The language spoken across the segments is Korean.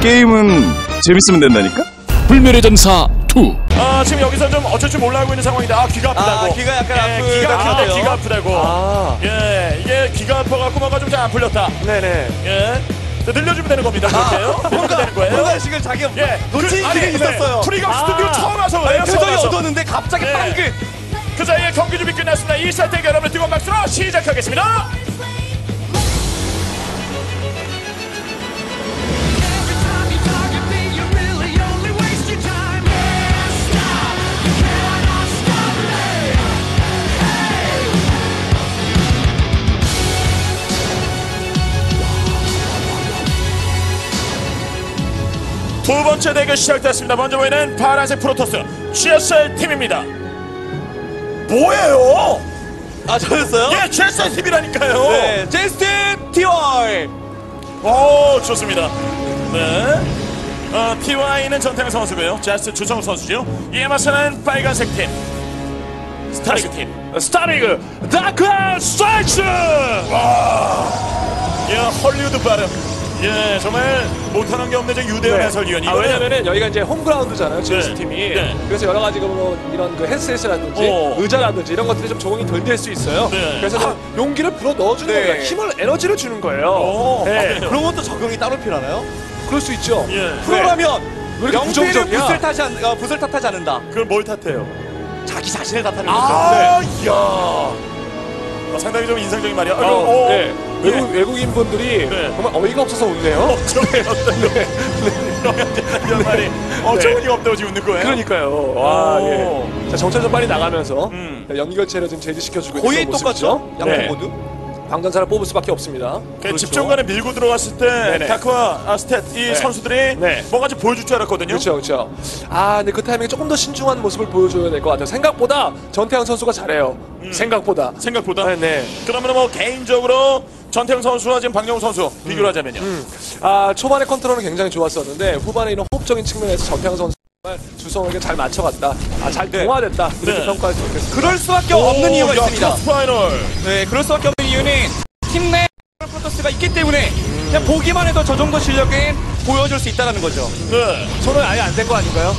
게임은 재밌으면 된다니까? 불멸의 전사 2. 지금 여기서 좀 어쩔 줄 몰라 하고 있는 상황이다. 귀가 아프다고. 귀가 약간 귀가 아픈데 귀가 아프다고. 이게 귀가 아파갖고 뭔가 좀 잘 안 풀렸다. 네네. 늘려주면 되는 겁니다. 그렇게요? 뭔가 되는 거예요. 뭔가식을 자기가 놓친 일이 있었어요. 프리가 스튜디오 처음 와서 그래요. 표정이 어두웠는데 갑자기 빵긋. 그 사이에 경기 준비 끝났습니다. 1세트 여러분의 뜨거운 박수로 시작하겠습니다. 두 번째 대결 시작됐습니다. 먼저 보이는 파란색 프로토스 GSL 팀입니다. 뭐예요? 저였어요? 예, GSL 팀이라니까요. 네, 제스트 TY. 오, 좋습니다. 네. TY는 전태양 선수고요. GSL 주성우 선수죠. 이에 맞서는 빨간색 팀 스타리그 팀. 스타리그 다크 스트라이크. 와. 예, 헐리우드 발음. 예, 정말 못하는 게 없는 유대현 해설위원이. 왜냐면은 여기가 이제 홈그라운드잖아요, GS 팀이. 네. 그래서 여러 가지 뭐 이런 그 헤드셋이라든지 의자라든지 이런 것들이 좀 적응이 덜 될 수 있어요. 네. 그래서 용기를 불어 넣어주는 네. 겁니다. 힘을, 에너지를 주는 거예요. 네. 그런 것도 적응이 따로 필요하나요? 그럴 수 있죠. 예. 프로라면 왜 이렇게 영패는 부정적이야? 붓을 탓하지 않는다. 그걸 뭘 탓해요? 자기 자신을 탓하는 거죠. 이야. 상당히 좀 인상적인 말이야. 네. 외국인분들이 정말 어이가 없어서 웃네요. 이런 말이 어처구니가 없다고 지금 웃는 거예요? 그러니까요. 와, 예. 자, 정찰 빨리 나가면서 연기결체를 좀 제지시켜주고 있는 거의 모습이죠. 똑같죠? 양쪽 네. 모두? 광전사를 뽑을 수밖에 없습니다. 그렇죠. 집중관에 밀고 들어갔을 때 네네. 다크와 스탯 이 선수들이 뭔가 좀 보여줄 줄 알았거든요. 그렇죠, 그렇죠. 근데 그 타이밍에 조금 더 신중한 모습을 보여줘야 될 것 같아요. 생각보다 전태양 선수가 잘해요. 생각보다. 네. 그러면 뭐 개인적으로 전태양 선수와 지금 박영우 선수 비교를 하자면요. 초반의 컨트롤은 굉장히 좋았었는데 후반에 이런 호흡적인 측면에서 전태양 선수 정말 주성에게 잘 맞춰갔다. 잘 동화됐다. 이렇게 평가할 수 있겠습니다. 그럴 수밖에 없는 이유가 있습니다. 파이널. 네, 그럴 수밖에 없는 이유는 팀 내 프로토스가 있기 때문에 그냥 보기만 해도 저 정도 실력은 보여줄 수 있다는 거죠. 네. 손은 아예 안 된 거 아닌가요?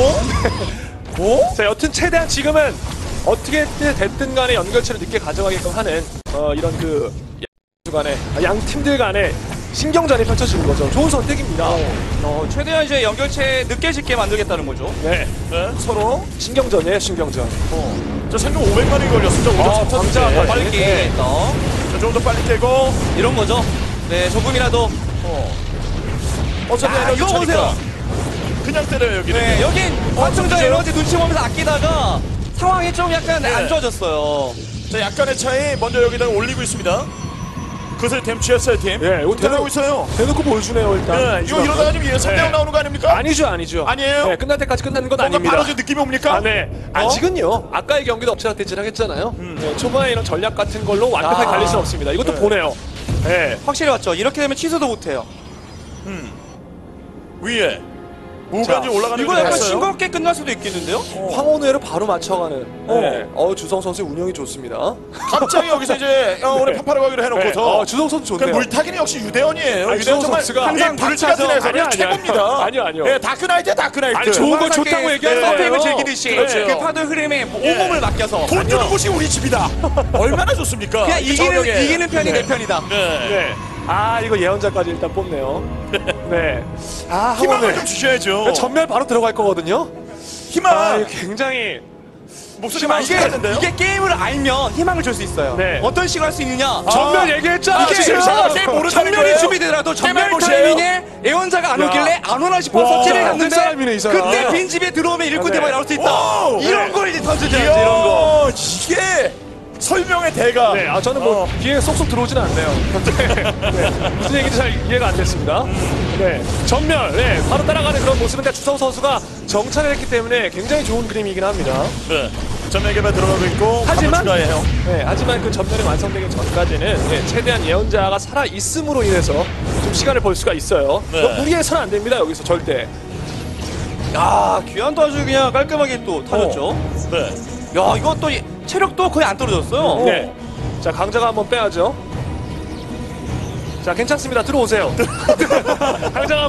자, 여튼 최대한 지금은 어떻게 됐든 간에 연결체를 늦게 가져가게끔 하는 이런 그 양 팀들 간의 신경전이 펼쳐지는 거죠. 좋은 선택입니다. 최대한 이제 연결체 늦게 짓게 만들겠다는 거죠. 네. 서로 신경전이에요, 신경전. 저 생각 500만이 걸렸어. 광자가 빨리 깨겠다. 좀 더 빨리 깨고 이런 거죠. 네, 조금이라도. 어차피 이거 보세요. 그냥 때려요 여기는. 네, 여긴 확정적 에너지 눈치 보면서 아끼다가 상황이 좀 약간 안 좋아졌어요. 자, 약간의 차이 먼저 여기다가 올리고 있습니다. 그것을 팀 GSL 팀. 예, 이거 대놓고 있어요. 대놓고 보여주네요, 일단. 이거 이러다가 지금 3대0 나오는 거 아닙니까? 아니죠. 아니에요? 네, 끝날 때까지 끝나는 건 아닙니다. 바로 좀 느낌이 옵니까? 네. 아직은요. 아까의 경기도 엎치락뒤치락 했잖아요. 네, 초반에 이런 전략 같은 걸로 완벽하게 갈릴 수는 없습니다. 이것도 보네요. 네. 확실히 맞죠. 이렇게 되면 취소도 못해요. 위에 무관지 올라가는 이거 거 약간 봤어요? 싱겁게 끝날 수도 있겠는데요? 황혼회로 바로 맞춰가는. 네. 주성 선수의 운영이 좋습니다. 갑자기 여기서 이제 오늘 파파로 가기로 해놓고서 주성 선수 좋네요. 물타기는 역시 유대원이에요. 유대원 정말 선수가 항상 불타기 해서 최고입니다. 아니요. 네, 다크나이트야 다크나이트. 아니, 좋은 거 좋다고 얘기하는 서페임을 거예요. 즐기듯이 그렇죠. 그 파도 흐름에 온몸을 맡겨서 돈 주는 곳이 우리 집이다. 얼마나 좋습니까? 그냥 이기는 편이 내 편이다. 네. 이거 예언자까지 일단 뽑네요. 네. 희망을 좀 주셔야죠. 전멸 바로 들어갈 거거든요. 희망. 이거 굉장히 목소리 많이 크는데요. 이게 게임을 알면 희망을 줄 수 있어요. 네. 어떤 식으로 할 수 있느냐? 전멸 얘기했잖아. 이게 지금. 전멸이 준비되더라도 전멸 타이밍에 애원자가 안 오길래 안 오나 싶어서 찌를 갔는데 사람이네, 이 사람. 그때 빈집에 들어오면 일꾼 대박이 나올 수 있다. 이런 걸 이제 던져줘야지. 이야, 이런 거. 이게 설명의 대가. 네, 저는 뭐 귀에 쏙쏙 들어오지는 않네요. 무슨 얘기인지 잘 이해가 안 됐습니다. 네, 전멸, 바로 따라가는 그런 모습인데 주성 선수가 정찰을 했기 때문에 굉장히 좋은 그림이긴 합니다. 네, 전멸 개발 들어가고 있고 하지만 추가해요. 하지만 그 전멸이 완성되기 전까지는 최대한 예언자가 살아 있음으로 인해서 좀 시간을 벌 수가 있어요. 무리해서는 안 됩니다. 여기서 절대. 야, 귀환도 아주 그냥 깔끔하게 또 타줬죠. 네. 야, 이것도 체력도 거의 안 떨어졌어요. 네. 자, 강자가 한번 빼야죠. 자, 괜찮습니다. 들어오세요. 강자가 한번 빼면 돼요.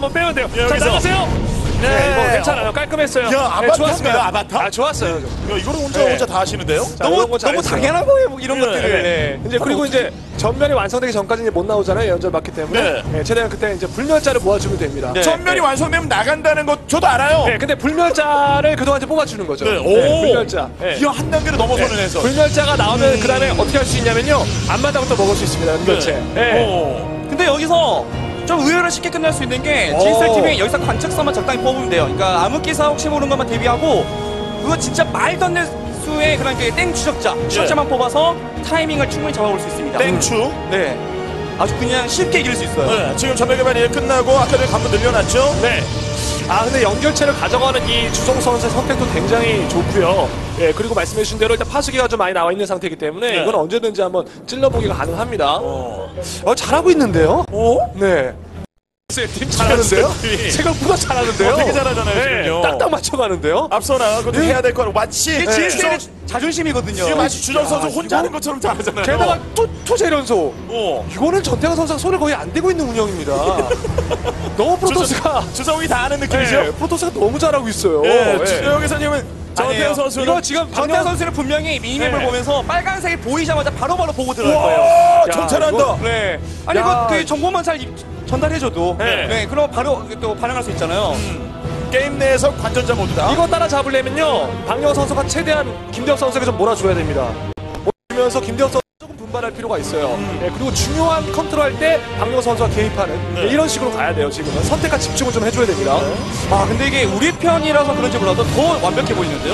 예, 자, 여기서. 나가세요. 네, 이거 괜찮아요. 깔끔했어요. 야, 네, 아바타인가요, 좋았습니다. 아바타? 아, 좋았어요. 야, 이거를 혼자 네. 혼자 다 하시는데요? 자, 너무 이런 거 너무 잘했어요. 당연한 거예요, 뭐 이런 네, 것들을. 네. 이제 그리고 이제 전면이 완성되기 전까지 이제 못 나오잖아요. 연절 맞기 때문에. 네. 네, 최대한 그때 이제 불멸자를 모아주면 됩니다. 네. 전면이 완성되면 나간다는 것 저도 알아요. 네, 근데 불멸자를 그동안 이제 뽑아주는 거죠. 네, 오. 불멸자. 네. 이야, 한 단계를 넘어서는 해서. 불멸자가 나오면 그 다음에 어떻게 할 수 있냐면요. 앞마당부터 먹을 수 있습니다. 연결체. 네. 오. 근데 여기서 좀 의외로 쉽게 끝날 수 있는 게 GSLTV 여기서 관측선만 적당히 뽑으면 돼요. 그러니까 암흑기사 혹시 모르는 것만 대비하고 그거 진짜 말도 안 되는 수의 그런 땡 추적자만 뽑아서 타이밍을 충분히 잡아볼 수 있습니다. 땡추. 네. 아주 그냥 쉽게 이길 수 있어요. 네, 지금 전멸 개발이 끝나고 아까 전에 관문 늘려놨죠? 네. 아, 근데 연결체를 가져가는 이 주성 선수의 선택도 굉장히 좋고요. 예, 그리고 말씀해주신 대로 일단 파수기가 좀 많이 나와 있는 상태이기 때문에 네. 이건 언제든지 한번 찔러보기가 가능합니다. 잘하고 있는데요? 네. 팀 잘하는데요? 팀이. 생각보다 잘하는데요? 되게 잘하잖아요, 네, 지금요. 딱딱 맞춰가는데요? 앞서 나가고 해야 될 거는 마치 이게 GSL의 자존심이거든요. 지금 마치 주정 선수 야, 혼자 하는 것처럼 잘하잖아요. 게다가 투재련소. 어. 이거는 전태환 선수가 손을 거의 안 대고 있는 운영입니다. 너무 프로토스가 주성이 다 아는 느낌이죠? 네, 프로토스가 너무 잘하고 있어요. 예, 네. 여기서님은 전태현 선수는 이거 지금 전태환 선수는 분명히 미니맵을 네. 보면서 빨간색이 보이자마자 바로바로 보고 들어갈 거예요. 와, 야, 정찰한다. 이거- 네. 아니 야. 이거 그 정보만 잘 전달해줘도 네. 네. 그럼 바로 또 반응할 수 있잖아요. 게임 내에서 관전자 모드다. 이거 따라잡으려면요 박영 선수가 최대한 김대엽 선수에게 좀 몰아줘야 됩니다. 몰면서 김대엽 선수 조금 분발할 필요가 있어요. 네, 그리고 중요한 컨트롤 할 때 박영 선수가 개입하는 네, 이런 식으로 가야 돼요. 지금은 선택과 집중을 좀 해줘야 됩니다. 아 근데 이게 우리 편이라서 그런지 몰라도 더 완벽해 보이는데요?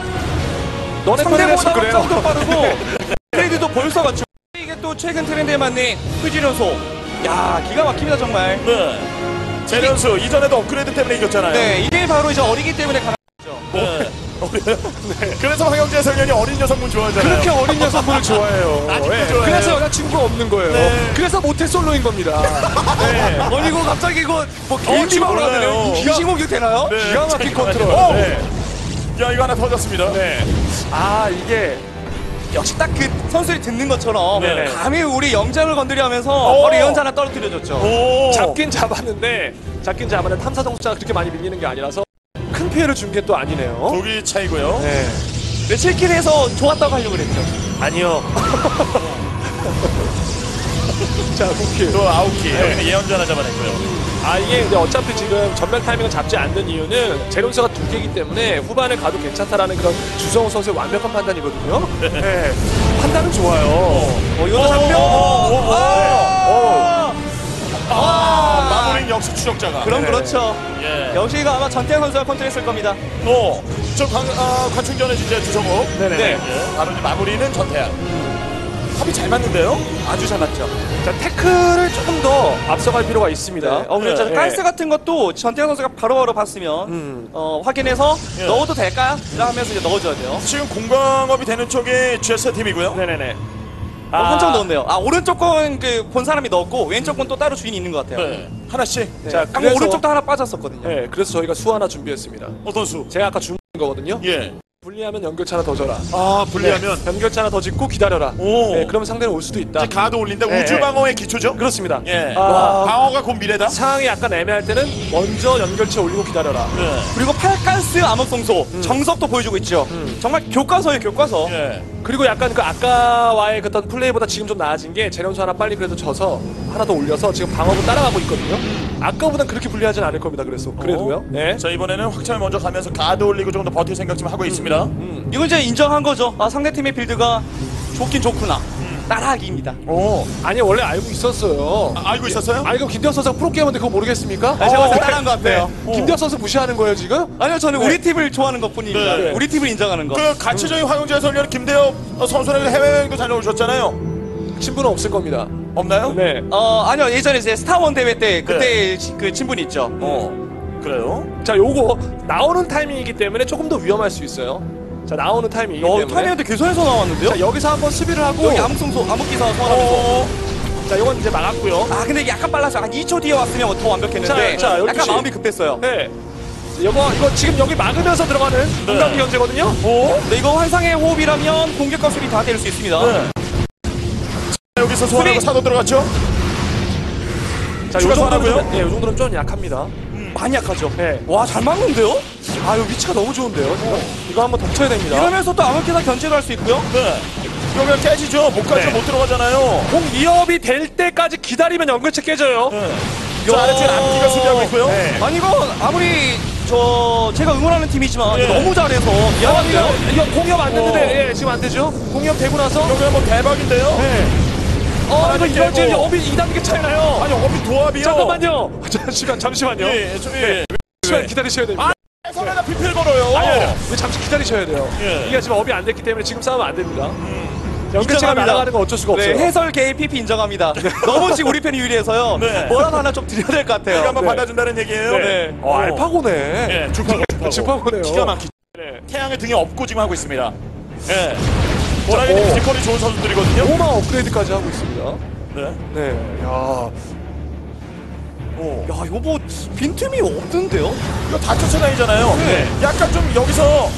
너네 편이라서 상대보다 그래요. 점도 빠르고 트레이드도 벌써 갖추고 이게 또 최근 트렌드에 맞는 후지련소. 야 기가 막힙니다 정말. 네. 재련수 이전에도 업그레이드 때문에 이겼잖아요. 네 이게 바로 이제 어리기 때문에 가는 거죠. 네. 네. 그래서 황영재 선생님이 어린 여성분 좋아하잖아요. 그렇게 어린 여성분을 좋아해요. 아직도 네, 좋아해요. 그래서 여자친구가 없는 거예요. 네. 그래서 모태솔로인 겁니다. 네. 아니 이거 갑자기 이거 뭐 지금 게임기방으로 몰라요. 하네요. 기시공격 되나요? 네. 기가 막힌 자, 컨트롤. 오! 네. 야 이거 하나 터졌습니다. 네. 아 이게 역시 딱 그 선수들이 듣는 것처럼 네네. 감히 우리 영장을 건드려 하면서 오. 바로 예언자 하나 떨어뜨려줬죠. 오. 잡긴 잡았는데 탐사 정수자가 그렇게 많이 밀리는 게 아니라서 큰 피해를 준 게 또 아니네요. 독이 차이고요. 네. 네, 7킬 해서 좋았다고 하려고 그랬죠. 아니요. 자, 9킬. 또 아웃키. 네. 여기는 예언자 하나 잡아냈고요. 아 이게 근데 어차피 지금 전멸 타이밍을 잡지 않는 이유는 제론스가 2개이기 때문에 후반에 가도 괜찮다라는 그런 주성우 선수의 완벽한 판단이거든요. 네. 판단은 좋아요. 이것도 잡혀. 마무리는 역시 추적자가. 그럼 네. 그렇죠. 예. 역시가 아마 전태현 선수가 컨트롤했을 겁니다. 저 관충전에 진짜 주성호. 네네. 네. 예. 바로 이제 마무리는 전태양. 합이 잘 맞는데요? 아주 잘 맞죠. 자 태클을 조금 더 앞서갈 필요가 있습니다. 그렇죠. 네. 가스 같은 것도 전태현 선수가 바로바로 봤으면 확인해서 예. 넣어도 될까? 하면서 이제 넣어줘야 돼요. 지금 공방업이 되는 쪽이 GS 팀이고요. 네네네. 한점 넣었네요. 아 오른쪽 건 그 본 사람이 넣었고 왼쪽 건 또 따로 주인이 있는 것 같아요. 네. 하나씩. 네. 자, 아까 그래서- 오른쪽도 하나 빠졌었거든요. 네, 그래서 저희가 수 하나 준비했습니다. 어떤 수? 제가 아까 주문한 거거든요. 예. 분리하면 연결차 하나 더 줘라. 아 분리하면 네, 연결차 하나 더 짓고 기다려라. 오. 네, 그러면 상대는 올 수도 있다. 이제 가드 올린다. 네. 우주 방어의 기초죠. 그렇습니다. 예. 아, 방어가 곧 미래다. 상황이 약간 애매할 때는 먼저 연결체 올리고 기다려라. 네. 그리고 팔가스 암흑성소 정석도 보여주고 있죠. 정말 교과서예요 교과서. 예. 그리고 약간 그 아까와의 어떤 플레이보다 지금 좀 나아진 게 제련수 하나 빨리 그래도 져서 하나 더 올려서 지금 방어구 따라가고 있거든요. 아까보단 그렇게 불리하진 않을 겁니다. 그래도요. 네. 자 이번에는 확장을 먼저 가면서 가드 올리고 좀 더 버틸 생각 좀 하고 있습니다. 이건 이제 인정한 거죠. 아, 상대팀의 빌드가 좋긴 좋구나. 따라하기입니다. 아니 원래 알고 있었어요. 알고 있었어요? 아니 그럼 김대엽 선수가 프로게이머인데 그거 모르겠습니까? 제가 봤을 때 따라한 것 같아요. 김대엽 선수 무시하는 거예요 지금? 아니요, 저는 우리 팀을 좋아하는 것 뿐입니다. 네. 우리 팀을 인정하는 거. 그 가치적인 화영재 해설위원 김대엽 선수랑 해외여행도 다녀오셨잖아요. 친분은 없을 겁니다. 없나요? 네. 아니요, 예전에 이제 스타원 대회 때 그때 그 친분이 있죠. 그래요? 자 요거 나오는 타이밍이기 때문에 조금 더 위험할 수 있어요. 자 나오는 타이밍이기 때문에. 타이밍한테 개선해서 나왔는데요? 자 여기서 한번 수비를 하고. 여기 암흑기사 소환하면서. 자 이건 이제 막았고요. 아, 근데 이게 약간 빨랐어요. 한 2초 뒤에 왔으면 더 완벽했는데. 자, 12시. 약간 마음이 급했어요. 네. 이거 지금 여기 막으면서 들어가는 공간기 견제거든요. 근데 이거 환상의 호흡이라면 공격과 수비 다 때릴 수 있습니다. 네. 여기서 소환하고 수비! 사도 들어갔죠? 자, 추가 요 정도면 소환하고요? 예, 요 정도는 좀 약합니다. 많이 약하죠. 네. 와, 잘 막는데요? 아, 이 위치가 너무 좋은데요. 이거 한번 덮쳐야 됩니다. 이러면서 또 암흑기사 견제를 할 수 있고요. 네. 이거 그냥 깨지죠. 목까지 네. 못 들어가잖아요. 공 2업이 될 때까지 기다리면 연결체 깨져요. 네. 자, 아래쪽에 남기가 수비하고 있고요. 네. 아니 이거 아무리 제가 응원하는 팀이지만 예. 너무 잘해서 미안한데요. 이거 공이업 안 됐는데, 예, 지금 안 되죠? 공이업 되고 나서. 여기가 뭐 대박인데요. 네. 이거 이런 깨고. 질 업이 2단계 차이나요. 아니, 어비 도합이요. 잠깐만요. 잠시만요. 예, 예. 잠시만 기다리셔야 됩니다. 손에다 피필 걸어요. 아니요. 잠시 기다리셔야 돼요. 예. 이게 지금 업이 안 됐기 때문에 지금 싸우면 안 됩니다. 연결체가 인정합니다. 날아가는 건 어쩔 수가 네, 없어요. 해설 개의 PP 인정합니다. 너무 지금 우리 편이 유리해서요. 네. 뭐라도 하나 좀 드려야 될 것 같아요. 이거 한번 네. 받아준다는 얘기예요. 네. 알파고네. 예, 주파고. 주파고네요. 기가 막히죠. 네. 태양의 등에 업고 지금 하고 있습니다. 예. 호라이는 피지컬이 좋은 선수들이거든요. 로마 업그레이드까지 하고 있습니다. 네. 네. 야. 야, 이거 뭐 빈틈이 없는데요? 이거 다 쫓아다니잖아요. 네. 약간 좀 여기서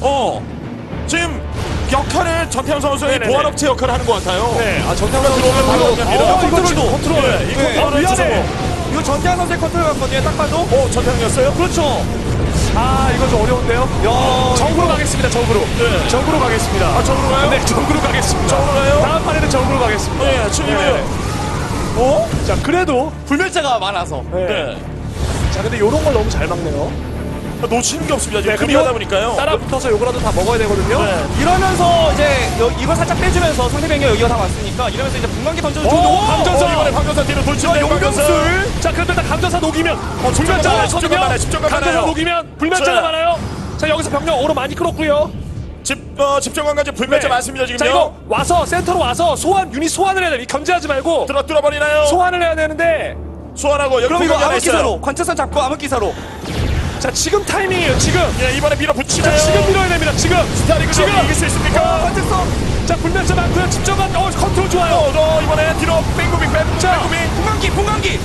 지금 역할을 전태양 선수의 네네네. 보안업체 역할을 하는 것 같아요. 네. 아, 전태양 들어오면 바로 선수. 갑니다. 컨트롤도. 컨트롤. 예, 이 네. 컨트롤을 미안해. 주성호. 이거 전태환 선수의 컨트롤 같거든요. 딱 봐도. 전태양이었어요? 그렇죠. 아, 이거 좀 어려운데요? 야, 정으로 가겠습니다. 정으로. 네. 정으로 가겠습니다. 아, 정으로 가요? 네, 정으로 가겠습니다. 정으로 가요? 다음 판에는 정으로 가겠습니다. 네, 지금요. 자, 그래도. 불멸자가 많아서. 네. 네. 자, 근데 요런 걸 너무 잘 막네요. 놓치는 게 없습니다. 지금 네, 금이 하다 보니까요. 따라 붙어서 요거라도 다 먹어야 되거든요. 네. 이러면서 이제 이걸 살짝 빼주면서 상대방이 여기가 다 왔으니까 이러면서 이제 분광기 던져도 좋은데 감전사! 이번에 황전사 뒤로 돌진해요. 용병술. 자, 그런데 일단 감전사 녹이면 불멸자가 많아요. 집중감 많거든요. 많아요. 집중감 감전사 많아요. 녹이면 불멸자가 자. 많아요. 자, 여기서 병력 오로 많이 끌었고요. 집정관까지 불멸자 네. 많습니다. 자, 지금요. 이거 와서 센터로 와서 유닛 소환을 해야 돼. 견제하지 말고 뚫어버리나요? 소환을 해야 되는데. 소환하고 여기 그럼 이거 공격이 하나 있어요. 암흑기사로 관측선 잡고 암흑기사로. 자, 지금 타이밍이에요. 지금. 예, 이번에 밀어붙이나요? 자, 지금 밀어야 됩니다. 지금. 스타리그 지금. 이길 수 있습니까? 관측선. 자, 불멸자 많고요. 집정관. 컨트롤 좋아요. 이번에 뒤로 뺑구빙 자, 분광기.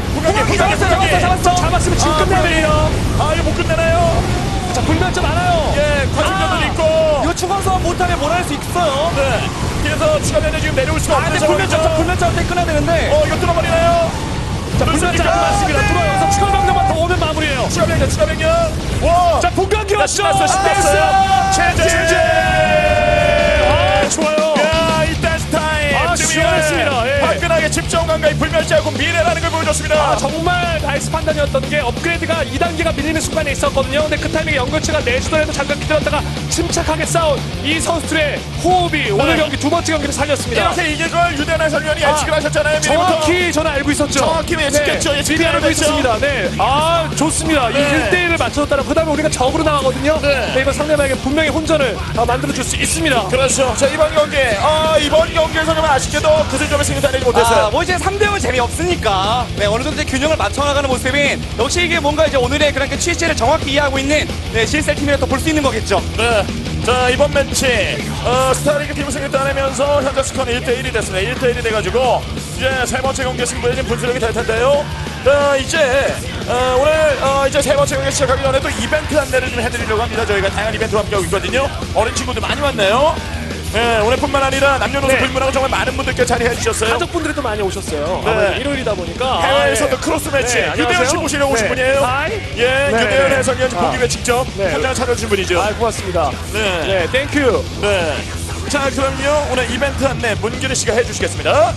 잡았으면 지금 끝내야 돼요. 이거 못 끝내나요? 자, 불멸자 많아요. 예, 관심자들이 있고. 이거 추가 소환 못하면 뭘 할 수 있어요. 네. 그래서 추가 변에 지금 내려올 수가 없는 근데 불멸자한테 끊어야 되는데. 이거 뚫어버리나요? 자, 불멸자 안 맞습니다. 들어와서 추가 병력만 더 오면 마무리예요. 추가 변경. 와. 자, 분광기 왔죠. 신났어요. 체제. 아, 좋아요. 야, 이 댄스 타임. 아, 지금 시원했습니다. 예. 화끈하게 집정관과의 불멸자하고 미래라는 걸 보여줬습니다. 아, 정말 나이스 판단이었던 게 업그레이드가 2단계가 밀리는 순간에 있었거든요. 근데 그 타이밍에 연결체가 내주더라도 잠깐 기다렸다가 침착하게 싸운 이 선수들의 호흡이 오늘 경기 두 번째 경기를 살렸습니다. 이렇게 이길 걸 유대한 해설위원이 예측을 하셨잖아요. 미리부터. 정확히 저는 알고 있었죠. 정확히 예측했죠. 네, 예측 미리 알고 했죠. 있었습니다. 네. 아, 좋습니다. 네. 이 1대1을 맞춰줬다면 그 다음에 우리가 적으로 나가거든요. 네. 이거 상대방에게 분명히 혼전을 만들어줄 수 있습니다. 그렇죠. 자, 이번 경기. 이번 경기에서 좀 아쉽게도 그 점에 승리 따내지 못했어요. 뭐 이제 3대0은 재미없으니까 어느 정도 이제 균형을 맞춰나가는 모습인 역시 이게 뭔가 이제 오늘의 그런 그 취지를 정확히 이해하고 있는 CSL 팀이라 또 볼 수 있는 거겠죠. 네. 자, 이번 매치 스타리그 팀 승리 따내면서 현재 스코어는 1대1이 됐습니다. 1대1이 돼가지고 이제 세 번째 경기 승부에 지금 분수령이 될 텐데요. 이제 오늘 이제 세 번째 경기 시작하기 전에 또 이벤트 안내를 좀 해드리려고 합니다. 저희가 다양한 이벤트와 함께하고 있거든요. 어린 친구들 많이 왔네요. 네, 오늘뿐만 아니라 남녀노소 네. 불문하고 정말 많은 분들께 자리해 주셨어요. 가족분들이 또 많이 오셨어요. 네. 아무래도 일요일이다 보니까. 해외에서도 크로스 매치. 네, 유대현 씨 안녕하세요. 모시려고 오신 네. 분이에요. 하이. 예, 네, 유대현 네. 해설위원 보기 위해 직접 네. 현장을 찾아주신 분이죠. 아, 고맙습니다. 네. 네, 땡큐. 네. 자, 그럼요. 오늘 이벤트 안내 문규리 씨가 해주시겠습니다.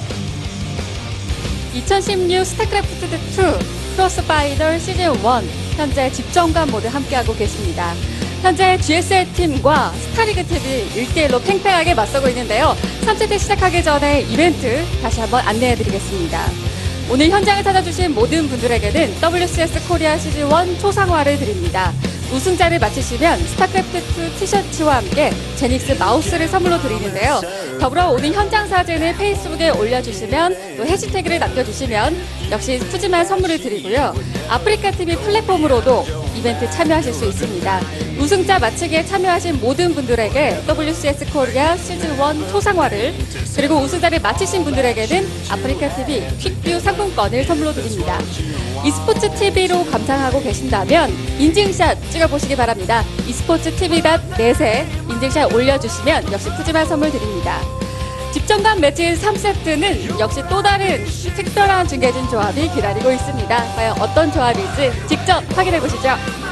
2016 스타크래프트2 크로스파이더 시즌 1 현재 집정관 모두 함께하고 계십니다. 현재 GSL 팀과 스타리그 팀이 1대1로 팽팽하게 맞서고 있는데요. 3세트 시작하기 전에 이벤트 다시 한번 안내해드리겠습니다. 오늘 현장을 찾아주신 모든 분들에게는 WCS 코리아 시즌 1 초상화를 드립니다. 우승자를 맞히시면 스타크래프트2 티셔츠와 함께 제닉스 마우스를 선물로 드리는데요. 더불어 오늘 현장 사진을 페이스북에 올려주시면 또 해시태그를 남겨주시면 역시 푸짐한 선물을 드리고요. 아프리카 TV 플랫폼으로도 이벤트 참여하실 수 있습니다. 우승자 맞히기에 참여하신 모든 분들에게 WCS 코리아 시즌1 초상화를 그리고 우승자를 맞히신 분들에게는 아프리카 TV 퀵뷰 상품권을 선물로 드립니다. e스포츠 TV로 감상하고 계신다면 인증샷 찍어보시기 바랍니다. e스포츠 TV.net에 인증샷 올려주시면 역시 푸짐한 선물 드립니다. 집정관 매치 3세트는 역시 또 다른 특별한 중계진 조합이 기다리고 있습니다. 과연 어떤 조합일지 직접 확인해 보시죠.